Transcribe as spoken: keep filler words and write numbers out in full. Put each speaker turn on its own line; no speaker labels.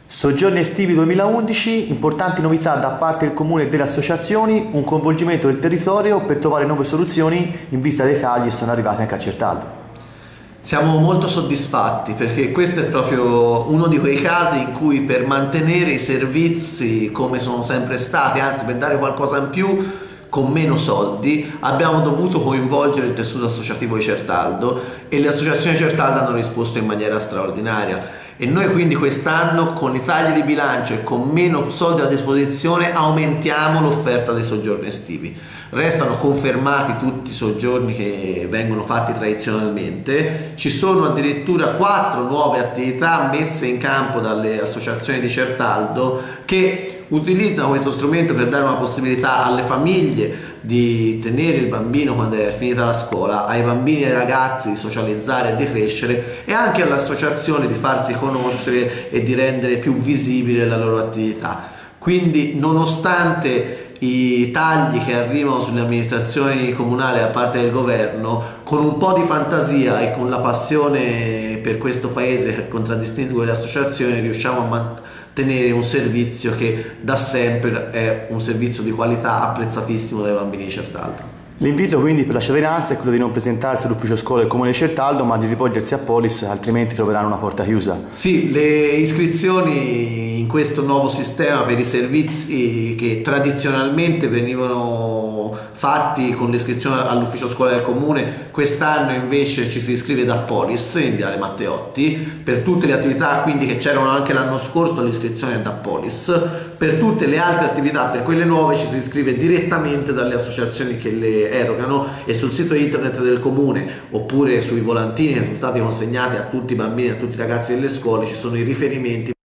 Soggiorni estivi duemilaundici, importanti novità da parte del Comune e delle associazioni, un coinvolgimento del territorio per trovare nuove soluzioni in vista dei tagli che sono arrivati anche a Certaldo.
Siamo molto soddisfatti perché questo è proprio uno di quei casi in cui per mantenere i servizi come sono sempre stati, anzi per dare qualcosa in più con meno soldi, abbiamo dovuto coinvolgere il tessuto associativo di Certaldo e le associazioni di Certaldo hanno risposto in maniera straordinaria. E noi quindi quest'anno con i tagli di bilancio e con meno soldi a disposizione aumentiamo l'offerta dei soggiorni estivi. Restano confermati tutti i soggiorni che vengono fatti tradizionalmente, ci sono addirittura quattro nuove attività messe in campo dalle associazioni di Certaldo che utilizzano questo strumento per dare una possibilità alle famiglie di tenere il bambino quando è finita la scuola, ai bambini e ai ragazzi di socializzare e di crescere e anche all'associazione di farsi conoscere e di rendere più visibile la loro attività. Quindi nonostante i tagli che arrivano sulle amministrazioni comunali da parte del governo, con un po' di fantasia e con la passione per questo paese che contraddistingue le associazioni riusciamo a mantenere un servizio che da sempre è un servizio di qualità apprezzatissimo dai bambini di Certaldo.
L'invito quindi per la cittadinanza è quello di non presentarsi all'ufficio scuola del Comune di Certaldo, ma di rivolgersi a Polis, altrimenti troveranno una porta chiusa.
Sì, le iscrizioni in questo nuovo sistema per i servizi che tradizionalmente venivano fatti con l'iscrizione all'ufficio scuola del Comune, quest'anno invece ci si iscrive da Polis in Viale Matteotti. Per tutte le attività quindi che c'erano anche l'anno scorso l'iscrizione è da Polis, per tutte le altre attività, per quelle nuove ci si iscrive direttamente dalle associazioni che le erogano e sul sito internet del Comune oppure sui volantini che sono stati consegnati a tutti i bambini e a tutti i ragazzi delle scuole ci sono i riferimenti